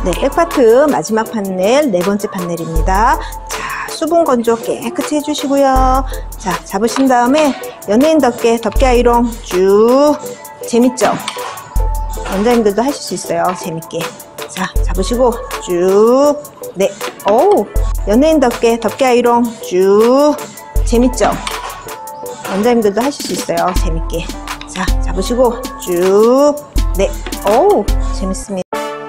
네, 백파트 마지막 판넬, 네 번째 판넬입니다. 자, 수분 건조 깨끗이 해주시고요. 자, 잡으신 다음에 연예인답게 덮개 아이롱 쭉. 재밌죠? 원장님들도 하실 수 있어요. 재밌게. 자, 잡으시고 쭉. 네, 어우, 연예인답게 덮개 아이롱 쭉. 재밌죠? 원장님들도 하실 수 있어요. 재밌게. 자, 잡으시고 쭉. 네, 어우, 재밌습니다.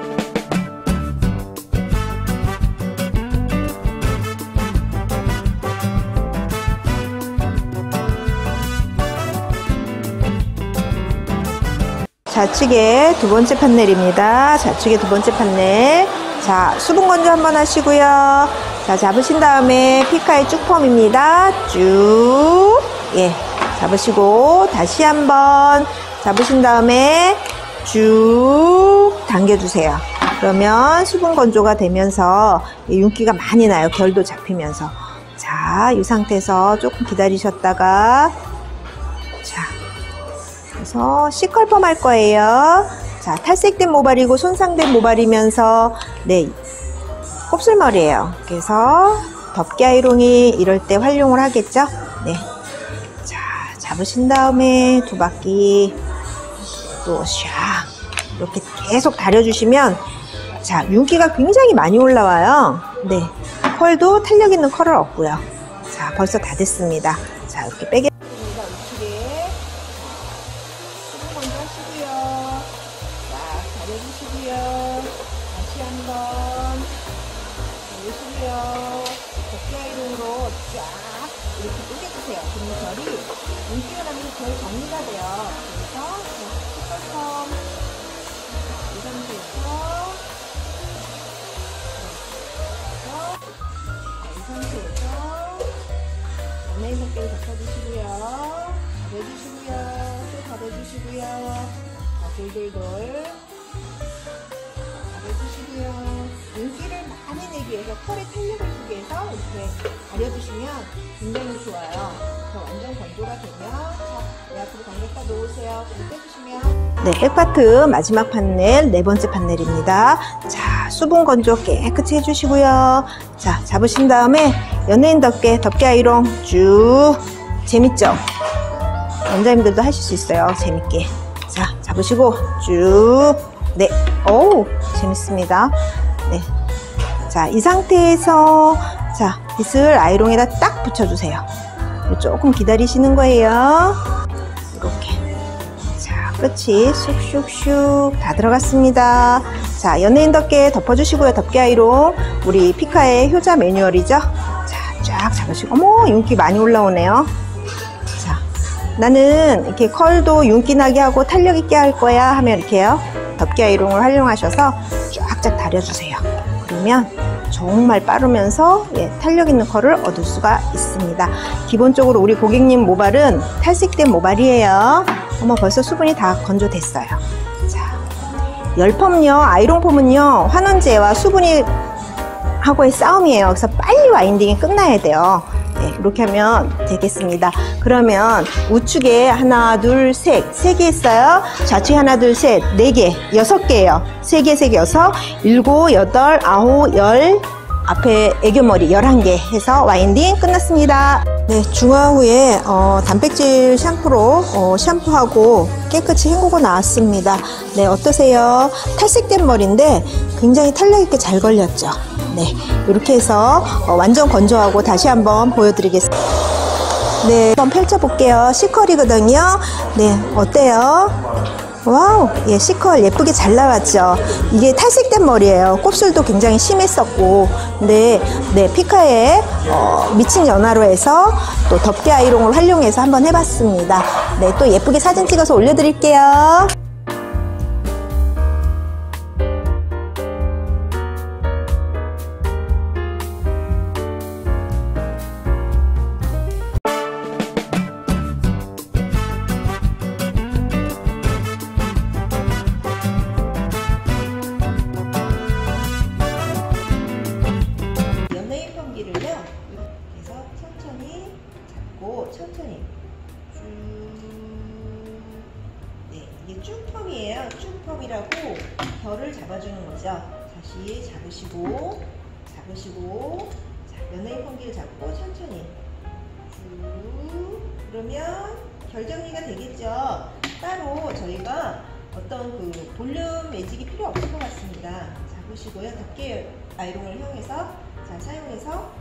좌측에 두 번째 판넬입니다. 좌측에 두 번째 판넬. 자, 수분 건조 한번 하시고요. 자, 잡으신 다음에 피카의 쭉펌입니다. 쭉. 예. 잡으시고, 다시 한번 잡으신 다음에 쭉 당겨주세요. 그러면 수분 건조가 되면서 윤기가 많이 나요. 결도 잡히면서. 자, 이 상태에서 조금 기다리셨다가, 자, 그래서 C컬펌 할 거예요. 자, 탈색된 모발이고 손상된 모발이면서, 네, 곱슬머리예요. 그래서 덮개 아이롱이 이럴 때 활용을 하겠죠? 네. 자, 잡으신 다음에 두 바퀴 또 샥 이렇게 계속 다려주시면, 자, 윤기가 굉장히 많이 올라와요. 네. 컬도 탄력 있는 컬을 얻고요. 자, 벌써 다 됐습니다. 자, 이렇게 빼겠습니다. 우측에 수분 건조 하시고요. 자, 다려주시고요. 다시 한번 다려주시고요. 덮개 아이롱으로 쫙 이렇게 쪼개주세요. 그러면 결이 윤기가 나면 결 정리가 돼요. 그래서 C컬펌 이 상태에서 연예인 덮개를 덮어주시고요. 가려주시고요. 또 가려주시고요. 돌돌돌 가려주시고요. 윤기를 많이 내기 위해서, 털의 탄력을 주기 위해서 이렇게 가려주시면 굉장히 좋아요. 완전 건조가 되면, 네, 앞으로 간격다 놓으세요. 그리고 빼주시면. 네, 백파트 마지막 판넬, 네 번째 판넬입니다. 자, 수분 건조 깨끗이 해주시고요. 자, 잡으신 다음에 연예인답게 덮개 아이롱 쭉. 재밌죠? 원장님들도 하실 수 있어요. 재밌게. 자, 잡으시고 쭉. 네, 어우, 재밌습니다. 네. 자, 이 상태에서, 자, 빗을 아이롱에다 딱 붙여주세요. 조금 기다리시는 거예요. 이렇게. 자, 끝이 쑥쑥쑥 다 들어갔습니다. 자, 연예인 덮개 덮어주시고요. 덮개 아이롱. 우리 피카의 효자 매뉴얼이죠. 자, 쫙 잡으시고. 어머, 윤기 많이 올라오네요. 자, 나는 이렇게 컬도 윤기 나게 하고 탄력 있게 할 거야 하면 이렇게요. 덮개 아이롱을 활용하셔서 쫙쫙 다려주세요. 그러면 정말 빠르면서, 예, 탄력 있는 컬을 얻을 수가 있습니다. 기본적으로 우리 고객님 모발은 탈색된 모발이에요. 어머, 벌써 수분이 다 건조됐어요. 자, 열펌요, 아이롱 폼은요, 환원제와 수분이 하고의 싸움이에요. 그래서 빨리 와인딩이 끝나야 돼요. 네, 이렇게 하면 되겠습니다. 그러면 우측에 하나, 둘, 셋, 세 개 있어요. 좌측에 하나, 둘, 셋, 네 개, 6개예요. 세 개, 세 개, 6, 7, 8, 9, 10, 앞에 애교머리 11개 해서 와인딩 끝났습니다. 네, 중화 후에 단백질 샴푸로 샴푸하고 깨끗이 헹구고 나왔습니다. 네, 어떠세요? 탈색된 머리인데 굉장히 탄력 있게 잘 걸렸죠. 네, 이렇게 해서 완전 건조하고 다시 한번 보여드리겠습니다. 네, 한번 펼쳐볼게요. C컬이거든요. 네, 어때요? 와우, 예, C컬 예쁘게 잘 나왔죠. 이게 탈색된 머리예요. 곱슬도 굉장히 심했었고, 네, 피카의 미친 연화로 해서 또 덮개 아이롱을 활용해서 한번 해봤습니다. 네, 또 예쁘게 사진 찍어서 올려드릴게요. 천천히 쭉, 네, 이게 쭉 다시 잡으시고, 자, 연예인 펌기를 잡고 천천히 쭉. 그러면 결 정리가 되겠죠. 따로 저희가 어떤 그 볼륨 매직이 필요 없을 것 같습니다. 잡으시고요. 덮개 아이롱을 이용해서 사용해서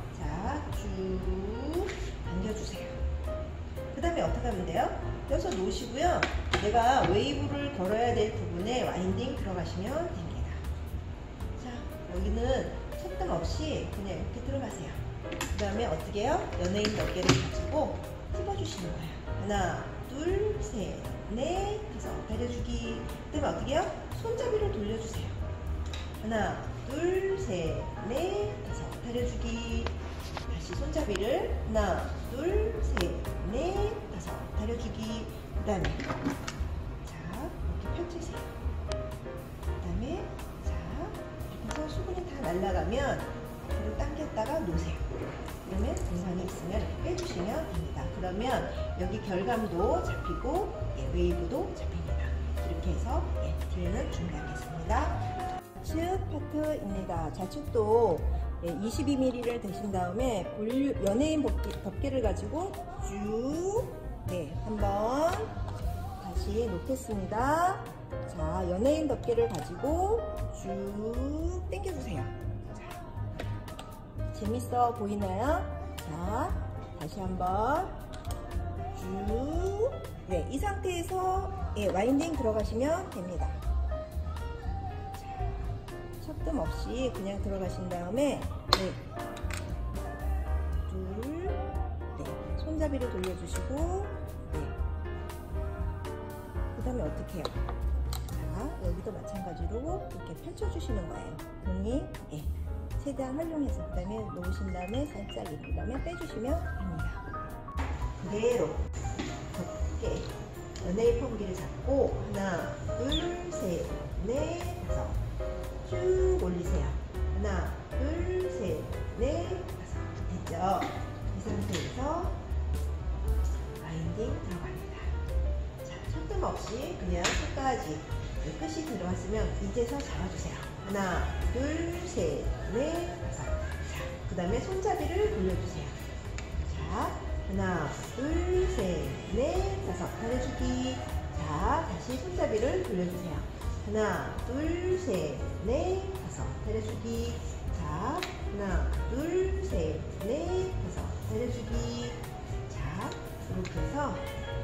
쭉 당겨주세요. 그 다음에 어떻게 하면 돼요? 껴서 놓으시고요. 내가 웨이브를 걸어야 될 부분에 와인딩 들어가시면 됩니다. 자, 여기는 속담 없이 그냥 이렇게 들어가세요. 그 다음에 어떻게 해요? 연예인 덮개를 가지고 찝어주시는 거예요. 하나, 둘, 셋, 넷, 다섯. 다려주기. 그 다음에 어떻게 해요? 손잡이를 돌려주세요. 하나, 둘, 셋, 넷, 다섯. 다려주기. 다시 손잡이를 하나, 둘, 셋, 넷, 다섯. 다려주기. 그 다음에 이렇게 펼치세요. 그 다음에 이렇게 해서 수분이 다 날아가면 앞으로 당겼다가 놓으세요. 그러면 공간이 있으면 빼주시면 됩니다. 그러면 여기 결감도 잡히고 웨이브도 잡힙니다. 이렇게 해서 뒤에는 준비하겠습니다. 좌측 파트입니다. 좌측도 22mm를 대신 다음에 연예인 덮개를 가지고 쭉 한번 다시 놓겠습니다. 자, 연예인 덮개를 가지고 쭉 당겨주세요. 자, 재밌어 보이나요? 자, 다시 한번 쭉. 이 상태에서 와인딩 들어가시면 됩니다. 섭뜸 없이 그냥 들어가신 다음에 손잡이를 돌려주시고 그 다음에 어떻게 해요? 자, 여기도 마찬가지로 이렇게 펼쳐주시는 거예요. 공이 최대한 활용해서 그 다음에 놓으신 다음에 살짝 그 다음에 빼주시면 됩니다. 그대로 덮개 연예인 펌기를 잡고 하나, 둘, 셋, 넷, 다섯 쭉 올리세요. 하나, 둘, 셋, 넷, 다섯. 됐죠? 이 상태에서 와인딩 들어갑니다. 자, 섭뜸 없이 그냥 끝까지 끝이 들어왔으면 이제서 잡아주세요. 하나, 둘, 셋, 넷, 다섯. 자, 그 다음에 손잡이를 돌려주세요. 자, 하나, 둘, 셋, 넷, 다섯. 다려주기. 자, 다시 손잡이를 돌려주세요. 하나, 둘, 셋, 넷, 다섯. 다려주기. 자, 하나, 둘, 셋, 넷, 다섯. 다려주기. 자, 이렇게 해서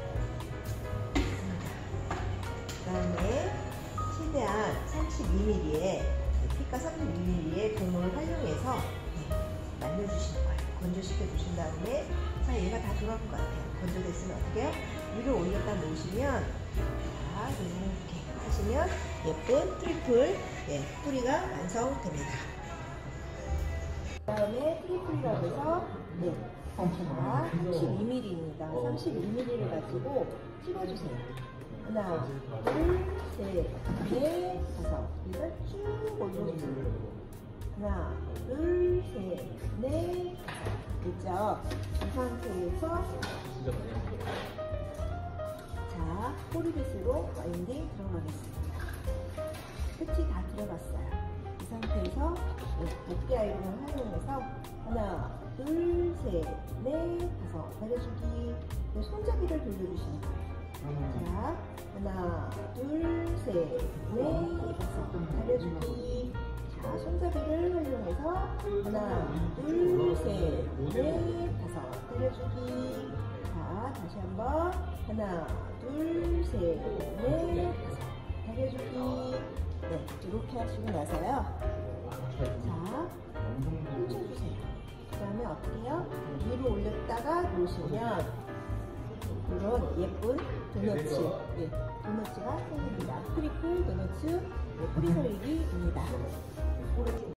그 다음에 최대한 32mm의 피가 32mm의 고무를 활용해서 말려주시는 거예요. 건조시켜 주신 다음에 자, 얘가 다 돌아올 것 같아요. 건조됐으면 어떻게 해요? 위로 올렸다 놓으시면 자, 이렇게 하시면 예쁜 트리플 뿌리가 완성됩니다. 그 다음에 트리플이라고 해서 자, 32mm입니다. 32mm를 가지고 찝어주세요. 하나, 둘, 셋, 넷, 다섯. 이걸 쭉 올려주세요. 하나, 둘, 셋, 넷, 됐죠? 이 상태에서 자, 포리빗으로 와인딩 들어가겠습니다. 끝이 다 들어갔어요. 이 상태에서 덮개 아이롱을 활용해서 하나, 둘, 셋, 넷, 다섯. 다려주기. 손잡이를 돌려주시는 거예요. 자, 하나, 둘, 셋, 넷, 다섯. 다려주기. 자, 손잡이를 활용해서 하나, 둘, 셋, 넷, 다섯. 다려주기. 자, 다시 한번 하나, 둘, 셋, 넷, 다섯. 다려주기. 이렇게 하시고 나서요. 자, 펼쳐주세요. 그 다음에 어떻게 해요? 위로 올렸다가 놓으시면 이런 예쁜 도너츠, 도너츠가 생깁니다. 트리플 도너츠 뿌리 설리기입니다.